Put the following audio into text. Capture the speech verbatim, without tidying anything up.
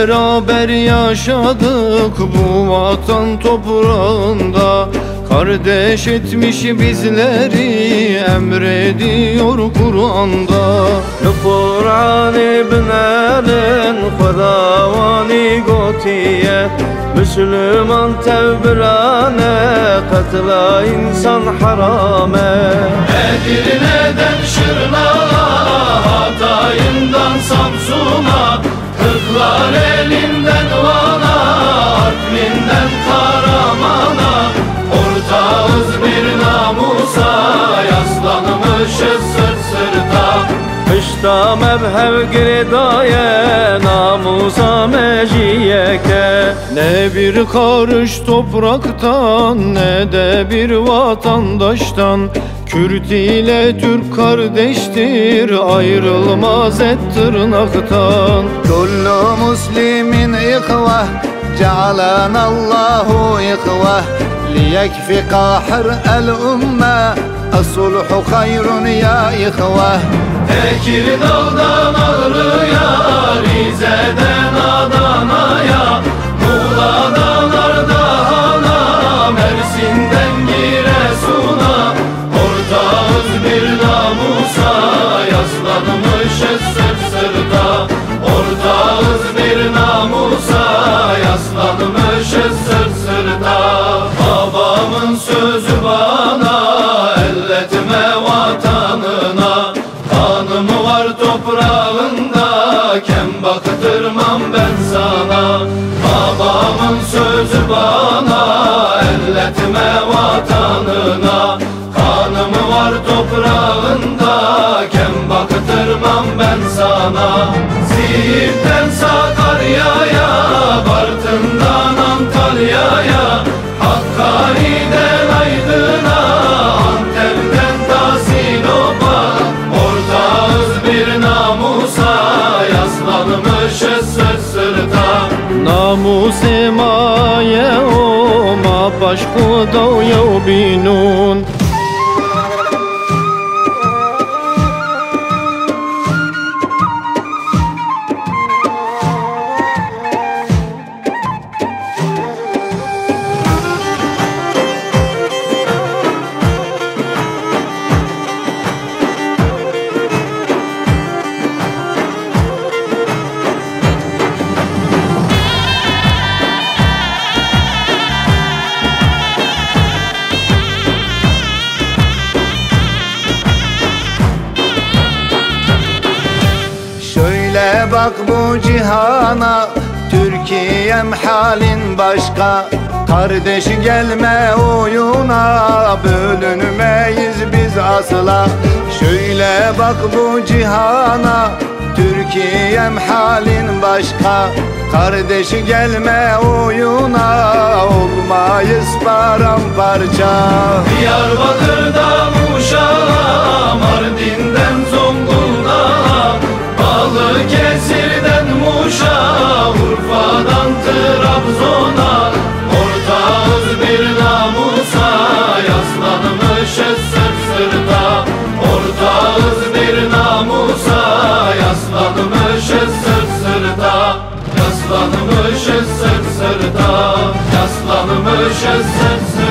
beraber yaşadık bu vatan toprağında. Kardeş etmiş bizleri emrediyor Kur'an'da. Kur'an-ı binalin Khudavani gotiye, Müslüman tevbirane katla insan harame. Edirne'den Şırnak'a, Hatay'ından Samsun'a, Kırklar elinden Van'a, Artvin'den Karaman'a, ortağız bir namusa, yaslanmışız sırt sırta. Kışta mevhev girdaya, namusa meciyeke. Ne bir karış topraktan, ne de bir vatandaştan. Kürt ile Türk kardeştir, ayrılmaz et tırnaktan. Kullu muslimin ihveh, cealenallahu ihveh. Liyekfi kahir el ümme, as-sulhu hayrun ya ihveh. Tekirdağ'dan Ağrı'ya, Rize'den Adana'ya, Muğla'dan Ardahan'a, Mersin'den Giresun'a, ortağız bir namusa, yaslanmışız sırt sırta. Ortağız bir namusa, yaslanmışız sırt sırta. Babamın sözü bana, elletme vatanına. Kanım var toprağında, kem baktırmam ben sana. Babamın sözü bana, elletme vatanına. Kanım var toprağında, kem baktırmam ben sana. Siirt'ten Sakarya'ya, Bartın'dan Antalya'ya, Hakkari'den Aydın'a, Antep'ten ta Sinop'a, ortağız bir namusa, yaslanmışız sırt sırta. Namus-e maye o ma başku dav binun. Bak bu cihana, Türkiye'm halin başka. Kardeş gelme oyuna, bölünmeyiz biz asla. Şöyle bak bu cihana, Türkiye'm halin başka. Kardeş gelme oyuna, olmayız paramparça. Diyarbakır'dan Uşak'a, Mardin'den Zonguldak'a, Balıkesir'den Muş'a, Urfa'dan Trabzon'a, ortağız bir namusa, yaslanmışız sırt sırta. Ortağız bir namusa, yaslanmışız sırt sırta. Yaslanmışız sırt sırta, yaslanmışız sırt sırta.